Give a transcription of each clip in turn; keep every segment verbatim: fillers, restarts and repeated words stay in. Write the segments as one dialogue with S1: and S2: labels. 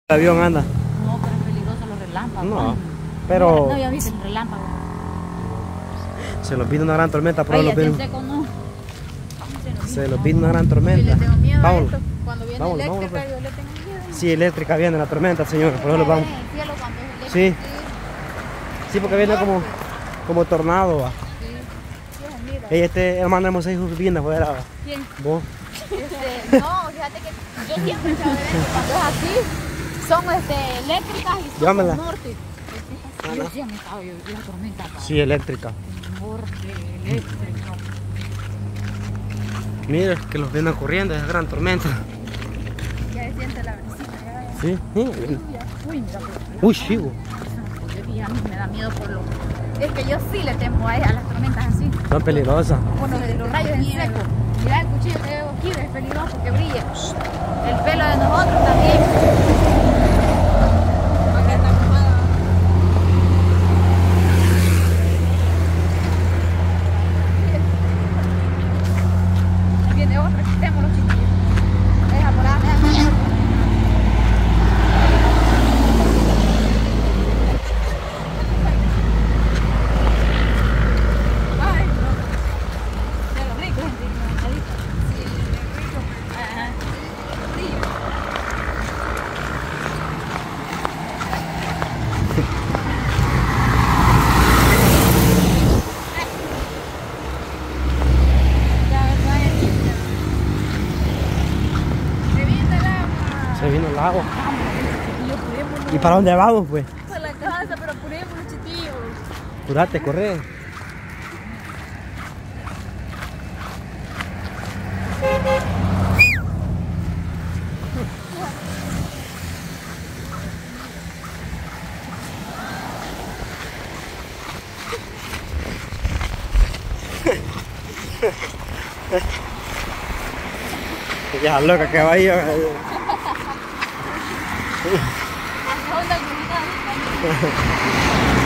S1: El avión anda.
S2: No, pero es peligroso los relámpagos.
S1: No, pero...
S2: No había visto el relámpago.
S1: Se los vino una gran tormenta, pero
S2: Oye,
S1: los vino...
S2: seco no.
S1: Se los vino una gran tormenta.
S2: Yo le tengo miedo
S1: Vámonos.
S2: a esto. Cuando viene
S1: Vámonos,
S2: eléctrica,
S1: vámonos,
S2: yo le tengo miedo.
S1: Sí, eléctrica viene la tormenta, señor. Por eso los vamos.
S2: En el cielo cuando es eléctrica.
S1: Sí. Sí, porque viene como, como tornado. Va.
S2: Sí, sí, mira.
S1: Ey, este hermano hemos seis viviendas fuera. Va.
S2: ¿Quién?
S1: ¿Vos?
S2: Este, no, fíjate que yo siempre he sabido que cuando es así, son este, eléctricas y son
S1: Llámala.
S2: del norte.
S1: Ah,
S2: Yo
S1: no.
S2: sí me estaba yo la tormenta. Pa.
S1: Sí, eléctrica.
S2: Norte, eléctrico.
S1: Mira que los vienen corriendo, esa gran tormenta.
S2: Ya se siente la brisita. Ya, ya.
S1: Sí, sí.
S2: Uy, mira.
S1: Uy, chivo.
S2: Y a mí me da miedo por lo... Es que yo sí le temo a, a las tormentas así.
S1: Son peligrosas.
S2: Por los, los rayos en seco. Mira el cuchillo que veo aquí, es peligroso que brille. El pelo de nosotros también. Viene otro, quitemos los chiquillos. Deja por ahí, deja por ahí. Ay, no. De los ricos, de los ricos. Sí, de los ricos. Ajá. Sí. Ya, ¿verdad? Se viene el agua.
S1: Se vino el agua.
S2: Chiquillos, apurémonos.
S1: ¿Y para dónde vamos, pues?
S2: Para la casa, pero apurémonos, chiquillos.
S1: Curate, corre. Ya loca que va ahí.
S2: Hasta onda el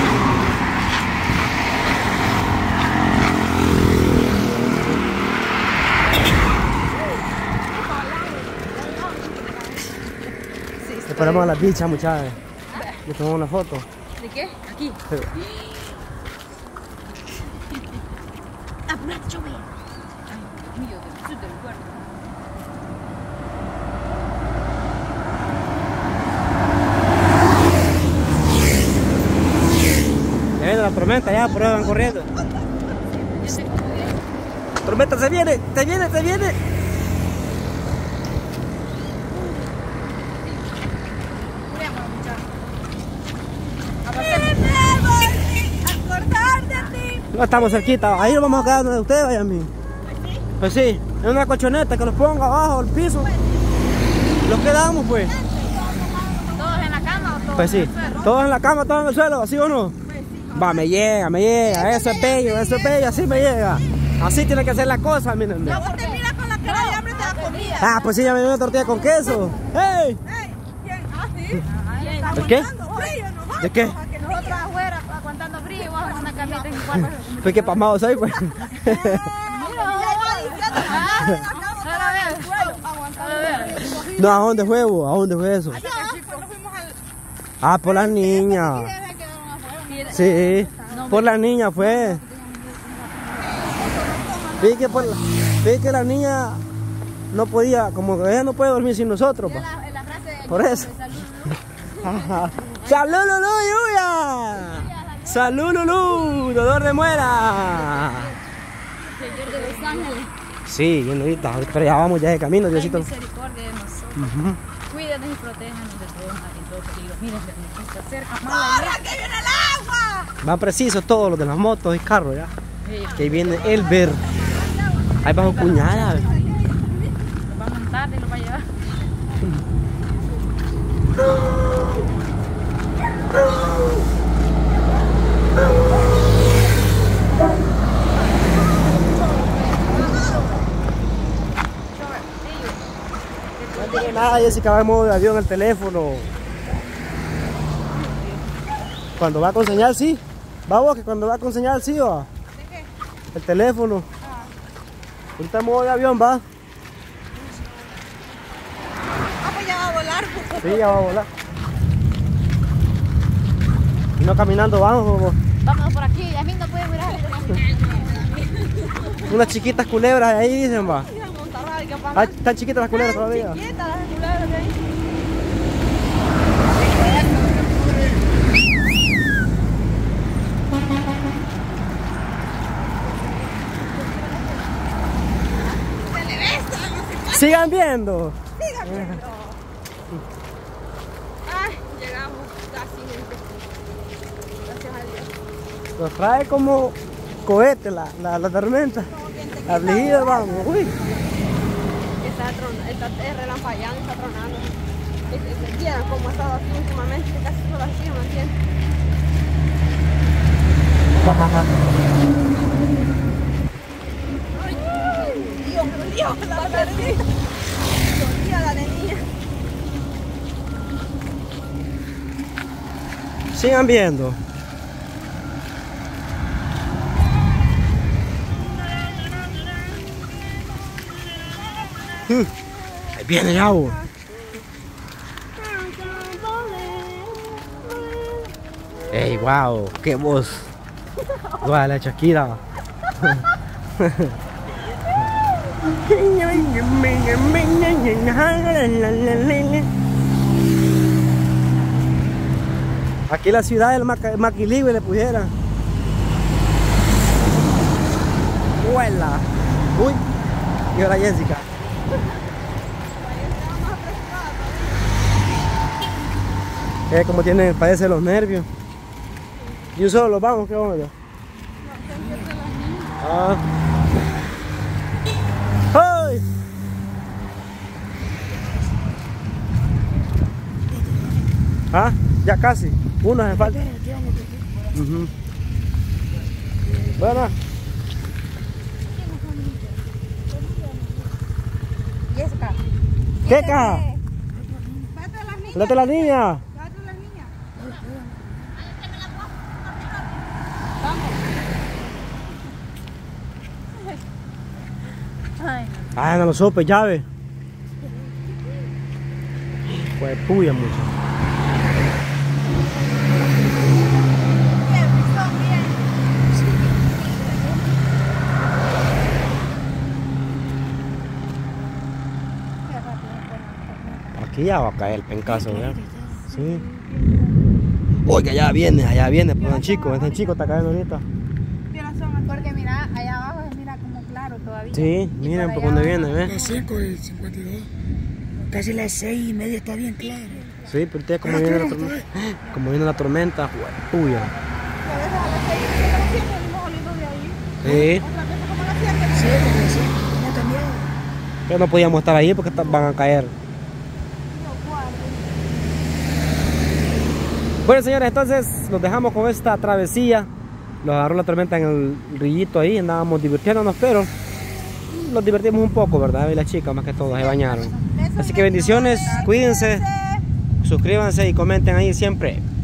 S1: Esperamos a las bichas, muchachos. Le tomamos una foto.
S2: ¿De qué? Aquí.
S1: Sí.
S2: Apurate, yo veo. Ay, mío, del del cuerpo.
S1: Ya viene la tormenta, ya por ahí van corriendo. Tormenta se viene, se viene, se viene.
S2: Apurémonos, muchachos.
S3: Acordar de ti.
S1: No estamos cerquita, ahí nos vamos a quedar donde ustedes vayan a mí. Pues sí, en una colchoneta que los ponga abajo, al piso. Los quedamos pues.
S2: ¿Todos en la cama o todos
S1: Pues sí,
S2: en el suelo?
S1: todos en la cama, todos en el suelo, ¿así o no? Va, me llega, me llega, eso es bello, eso es bello, así me llega. Así tiene que ser la cosa, miren.
S3: Vos te miras con la cara de hambre de la comida.
S1: Ah, pues sí, ya me dio una tortilla con queso. ¡Hey!
S3: Ey, ¿quién? Ah, sí.
S2: Ah,
S1: ¿De qué?
S3: Aguantando frío, nosotros.
S1: ¿De qué?
S2: que nosotros afuera aguantando frío y vos en una camita en cuatro.
S1: Pues que pasmado soy, pues.
S2: Ahora ver, ahora ver.
S1: No, ¿a dónde fue, vos? ¿A dónde fue eso? Ah, por la niña. Sí, por la niña fue. Vi que, por la, vi que la niña no podía, como que ella no puede dormir sin nosotros, pa.
S2: En la frase de
S1: Por eso. Ajá. ¡Salud, Lulú, Lluvia! ¡Salud, Lulú! ¡Dolor de muera!
S2: Señor de los Ángeles.
S1: Sí, bien ahorita, pero ya vamos ya de camino,
S2: Ten
S1: Diosito.
S2: misericordia de nosotros.
S1: Ujú.
S2: Cuídanos y protéjanos de todo mal y todo peligro. Miren, se acerca más
S3: ¡Corra, que viene el agua!
S1: Van precisos todos los de las motos y carros ya.
S2: la
S1: Que ahí viene el ver. Ahí bajo cuñada.
S2: Lo va a montar y lo va a llevar.
S1: No tiene nada, Jessica va en modo de avión el teléfono. Cuando va con señal, sí. Vamos, que cuando va con señal, sí, va.
S3: ¿De qué?
S1: El teléfono.
S3: Ah.
S1: Ahorita en modo de avión, va.
S3: Ah, pues ya va a volar.
S1: Sí, ya va a volar. no caminando vamos, bobo.
S2: Vámonos por aquí, a mí no puede mirar.
S1: Unas chiquitas culebras ahí dicen, va. Ah, están chiquitas las culebras todavía.
S3: Chiquita, las culebras de ahí. Se le besa, no se
S1: Sigan viendo.
S3: siga viendo. Ay, llegamos casi, gente. Gracias a Dios.
S1: Nos trae como cohete la, la, la tormenta. Afligida, vamos. Uy.
S2: Está tronando, está relampagueando, está tronando. Vieron cómo ha estado así últimamente, casi solo así, ¿me entiendes?
S3: Dios, Dios, la arenilla. Dios, la arenilla.
S1: Sigan viendo. Mm, Ahí viene el agua. Ey, wow, qué voz. Guau, la Shakira. Aquí la ciudad del Maca- Maquilibre le pusieran. Huela. Uy. Y ahora Jessica. Es como tiene, padece los nervios. Y un solo, vamos, ¿qué onda? Ah. ¡Ay! Ah, ya casi. Uno hace falta. Ujú. Bueno.
S2: Jessica.
S1: ¿Qué caja?
S3: Pate a las niñas.
S1: ¡Late la niña!
S3: Pate a las niñas.
S2: Ay,
S1: Ah, no lo supe, llave. Pues puya mucho.
S3: Bien, son bien.
S1: Aquí ya va a caer el pencazo, ¿verdad? Sí. Oiga, allá viene, allá viene, pero el chico, este chico está cayendo ahorita.
S2: porque mira, allá abajo es mira como claro todavía.
S1: Sí,
S2: Y
S1: miren por
S2: allá
S1: dónde
S2: abajo-
S1: viene, ¿ves?
S4: Las cinco y cincuenta y dos. Casi las seis y media está bien claro.
S1: Sí, pero usted como viene la tormenta, como viene la tormenta, jue- puya.
S3: A veces a las seis, a las siete venimos oliendo de ahí.
S1: Sí,
S3: Otra vez como a las siete.
S4: Sí, a las cinco, no ha cambiado.
S1: pero no podíamos estar ahí porque está- van a caer. Bueno, señores, entonces los dejamos con esta travesía. Los agarró la tormenta en el rillito ahí, andábamos divirtiéndonos, pero nos divertimos un poco, ¿verdad? Y las chicas más que todo se bañaron. Así que bendiciones, cuídense, suscríbanse y comenten ahí siempre.